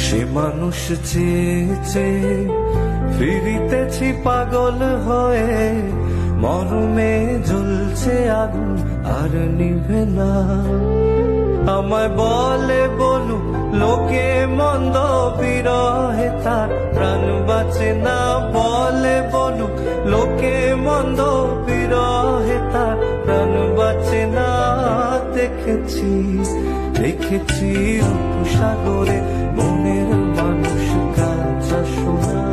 সে মানুষ চেয়েছে ফিরিতেছি পাগল হয়ে, মরমে জ্বলছে আগুন আর নিভে না। আমায় বলে বলু লোকে মন্দ, বিরহে তার প্রাণ বাঁচে না। বলে বলু লোকে মন্দ, বিরহে তার প্রাণ বাঁচে না। দেখেছি দেখেছি উপসাগরে মনের মানুষ কাঁচা সোনা।